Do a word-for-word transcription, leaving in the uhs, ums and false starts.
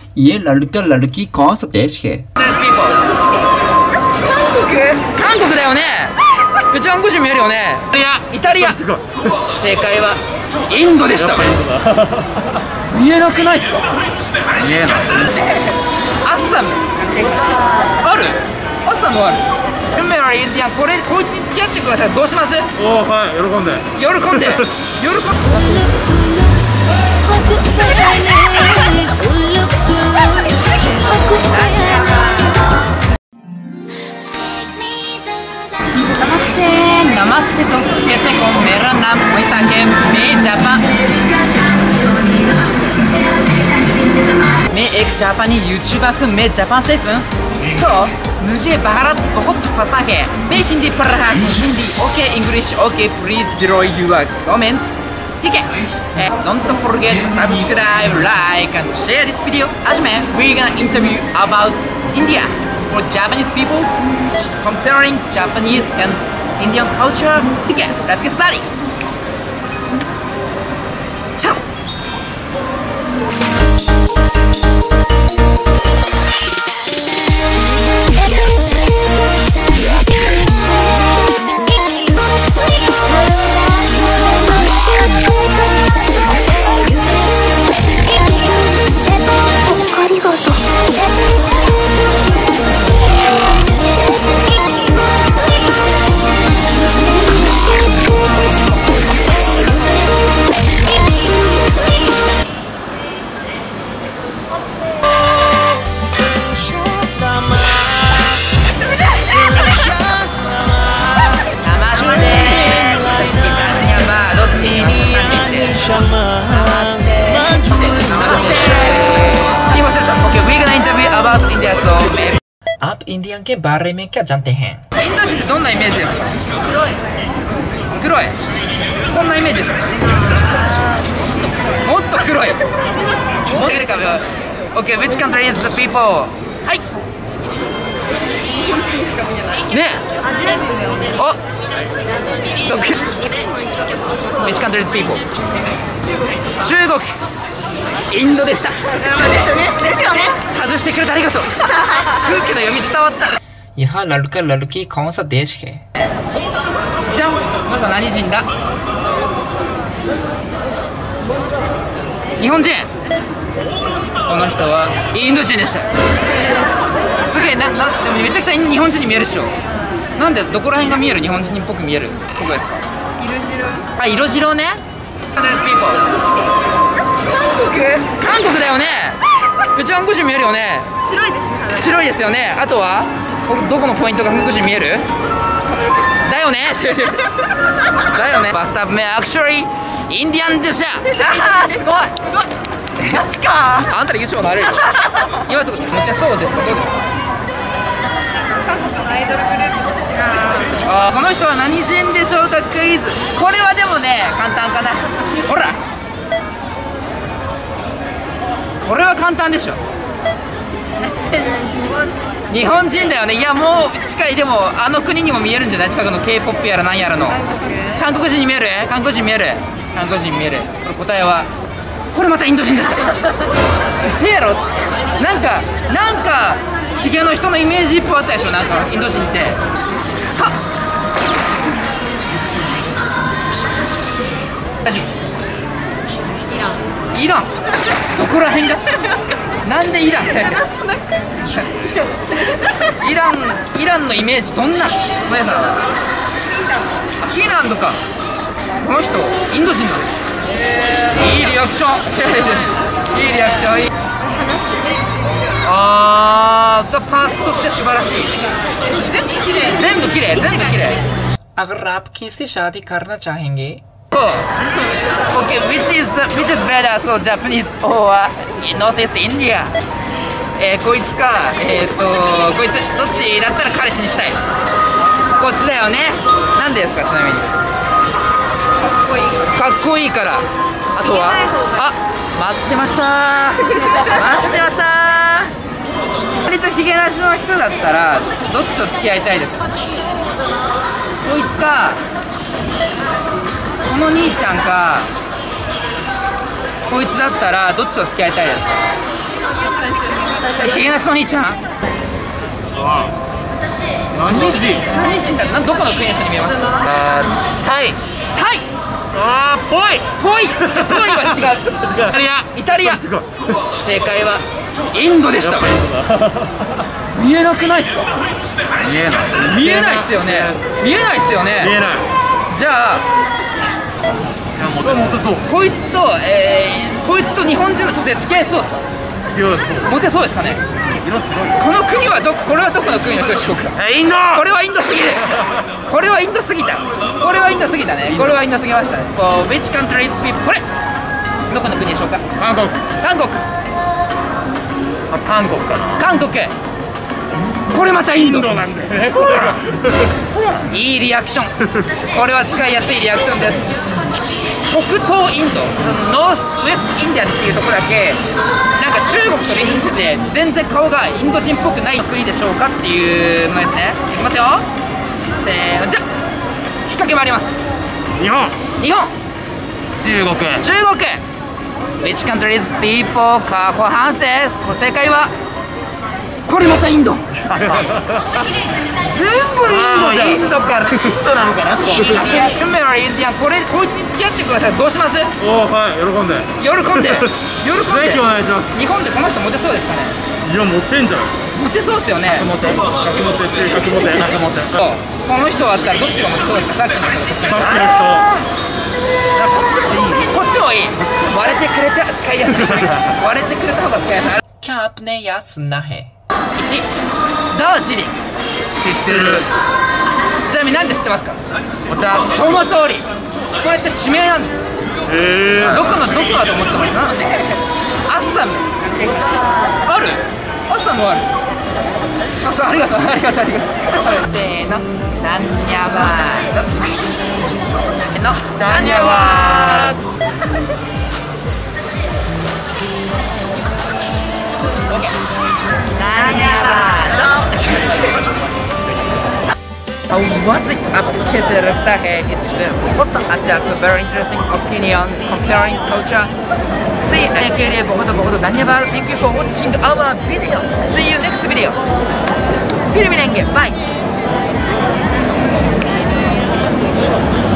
ये लड़का लड़की कौन सा देश है? 韓国だよね。めっちゃ韓国人見えるよね。イタリア。正解はインドでした。見えなくないですか？見えない。アッサム。ある？アッサムある。運命はインディアン、これこいつに付き合ってください。どうします？ おお、はい、喜んで。 喜んで。喜んで。नमस्ते दोस्तों, कैसे हो? मेरा नाम वैसाख है। मैं जापान मैं एक जापानी यूट्यूबर हूँ। मैं जापान से हूँ तो मुझे भारत बहुत पसंद है। मैं हिंदी पढ़ रहा हूँ। Hindi okay, English okay. Please below your comments. ठीक है? Don't forget to subscribe, like and share this video. आज में we're gonna interview about India for Japanese people, comparing Japanese and Indian culture. ठीक है, let's get started. चलो. आप इंडियन के बारे में क्या जानते हैं? インド人ってどんなイメージですか？黒い。黒い。こんなイメージですか？もっと黒い。もっといるかも。Okay, which country is the people? はい。日本人にしか見えない。ね。アジア人だよね。お。which country is people? 中国。インドでした。ですよね。外してくれてありがとう。空気の読み伝わった。यहाँ लड़का लड़की कौन सा देश है? じゃん。この人は何人だ？日本人。この人はインド人でした。すげえな、な、でもめちゃくちゃ日本人に見えるでしょ。なんでどこら辺が見える？日本人っぽく見える。どこですか？色白。あ、色白ね。韓国だよね。めっちゃ韓国人見えるよね。白いですね。白いですよね。あとはどこのポイントが韓国人見える？だよね。だよね。バスタブメアクショリーインディアンでした。すごいすごい。確か。あんたら YouTube のあれよ。今すぐ見てそうですか？どうですか？韓国のアイドルグループとして。あ、この人は何人でしょうか？クイズ。これはでもね、簡単かな。ほら。これは簡単でしょ。日本人だよね。いや、もう近い。でもあの国にも見えるんじゃない？近くの K-ポップ やら何やらの。韓国人に見える？韓国人見える？韓国人見える。これ答えはこれまたインド人でした。せやろっつって。なんかなんかヒゲの人のイメージ一歩あったでしょ。なんかインド人ってはっ大丈夫。イラン。どこら辺が？なんでイラン？イラン、イランのイメージどんな？ごめんなさい。フィンランドか。この人インド人なんです。いいリアクション。いいリアクション。ああ、パーツとして素晴らしい。全部綺麗。全部綺麗。全部綺麗。अगर आप किससे शादी करना चाहेंगे? Okay, which is which is better, so Japanese or Northeast India? えー、こいつか、えーっと、こいつ、どっちだったら彼氏にしたい。こっちだよね。なんでですか、ちなみに。かっこいい。かっこいいから。あとは、あ、待ってましたー。待ってましたー。割とヒゲなしの人だったら、どっちと付き合いたいですか？こいつか。この兄ちゃんかこいつだったらどっちと付き合いたいですか？ ヒゲなしの兄ちゃん。 何人？ 何人だ。などこの国の人に見えます？ タイ。 タイ。 あー、ぽい。 ぽい。ぽいは違う。 イタリア。 イタリア。正解はインドでした。見えなくないですか？ 見えない。 見えないですよね。見えないですよね。 見えない。 じゃあモテそう。 こいつと、えー、こいつと日本人の女性付き合いそうですか？ 付き合いそう。 モテそうですかね？ 色すごい。 この国はどこれはどこの国の人でしょうか？ インド。 これはインドすぎる。これはインドすぎた。これはインドすぎたね。これはインドすぎましたね。こう Which country is people？ これどこの国でしょうか？ 韓国。 韓国。 あ、韓国かな。 韓国。これまたインド。 インドなんだよね。 いいリアクション。これは使いやすいリアクションです。北東インド、そのノースウエストインディアンっていうところだけなんか中国と隣接してて全然顔がインド人っぽくない国でしょうかっていうものですね。いきますよ。せーの、じゃ引っ掛けもあります。 日本。 日本。 中国。 中国。Which countries people カホハンセス。正解はこれまたインド。全部インドじゃん。インドからインドなのかな。インディアン、クメラインディアン、これこいつに付き合ってください。どうします？ おお、はい、喜んで。 喜んで。喜んで。 ぜひお願いします。 日本でこの人モテそうですかね？ いや、モテんじゃないですか。 モテそうですよね。 モテ。角モテ、中角モテ。角モテ。 この人だったらどっちがモテそうですか？さっきの人。 さっきの人。 こっちもいい。割れてくれて使いやすい。割れてくれた方が使いやすい。 キャプネヤスナヘ。 いち、ダージリン。 知ってる。 ちなみになんで知ってますか？お茶。その通り。これって地名なんです。 へー。 どこのどこだと思ってますか？アッサム。ある？アッサムある。あ、そう、ありがとう、ありがとう、ありがとう。せーの、ナンニャバード。せーの、ナンニャバード。オッケー。ナンニャバード。How was it up kisser of the hair? It's just a very interesting opinion comparing culture. See you के लिए बहुत बहुत धन्यवाद. Thank you for watching our video. See you next video. फिर मिलेंगे. Bye.